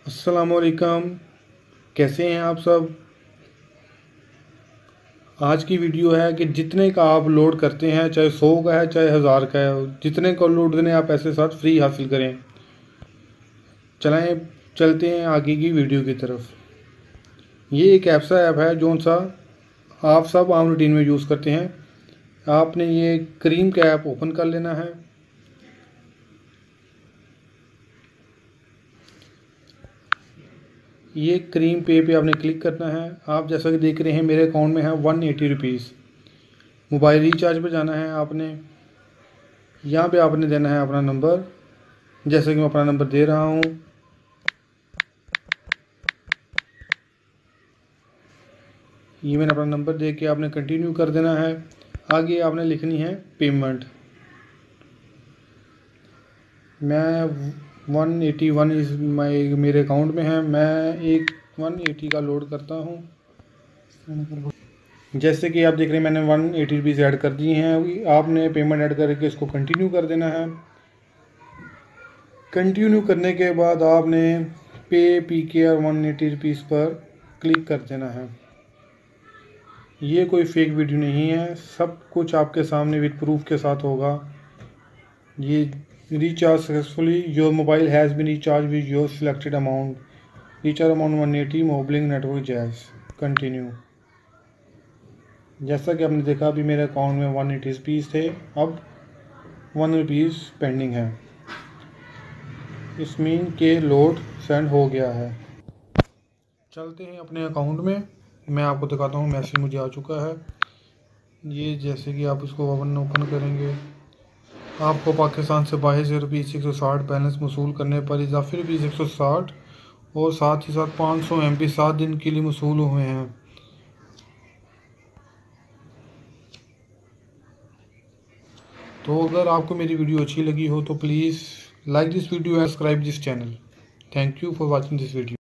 अस्सलामुअलैकुम, कैसे हैं आप सब। आज की वीडियो है कि जितने का आप लोड करते हैं, चाहे 100 का है चाहे 1000 का है, जितने का लोड देने आप ऐसे साथ फ्री हासिल करें। चलें चलते हैं आगे की वीडियो की तरफ। ये एक ऐसा ऐप है जो सा आप सब आम रूटीन में यूज़ करते हैं। आपने ये क्रीम का ऐप ओपन कर लेना है। ये क्रीम पे आपने क्लिक करना है। आप जैसा कि देख रहे हैं मेरे अकाउंट में है 180 रुपीज़। मोबाइल रिचार्ज पे जाना है आपने। यहाँ पे आपने देना है अपना नंबर, जैसे कि मैं अपना नंबर दे रहा हूँ। ये मैंने अपना नंबर दे के आपने कंटिन्यू कर देना है। आगे आपने लिखनी है पेमेंट। मैं 181 इस मेरे अकाउंट में है। मैं एक 180 का लोड करता हूँ। जैसे कि आप देख रहे हैं मैंने 180 रुपीज़ ऐड कर दिए हैं। आपने पेमेंट ऐड करके इसको कंटिन्यू कर देना है। कंटिन्यू करने के बाद आपने पे PKR 180 रुपीज़ पर क्लिक कर देना है। ये कोई फेक वीडियो नहीं है, सब कुछ आपके सामने विद प्रूफ के साथ होगा। ये recharge successfully, your mobile has been recharge with your selected amount, recharge amount 180 Mobilink network Jazz continue. जैसा कि आपने देखा अभी मेरे अकाउंट में 180 रुपीज़ थे, अब 1 रुपीज़ पेंडिंग है। इस मीन के लोड सेंड हो गया है। चलते हैं अपने अकाउंट में, मैं आपको दिखाता हूँ। मैसेज मुझे आ चुका है। ये जैसे कि आप इसको ओपन करेंगे, आपको पाकिस्तान से 22 रुपीज़ 160 बैलेंस वसूल करने पर इजाफी रुपीज़ 160 और साथ ही साथ 500 MB 7 दिन के लिए वसूल हुए हैं। तो अगर आपको मेरी वीडियो अच्छी लगी हो तो please like this video and subscribe this channel. Thank you for watching this video.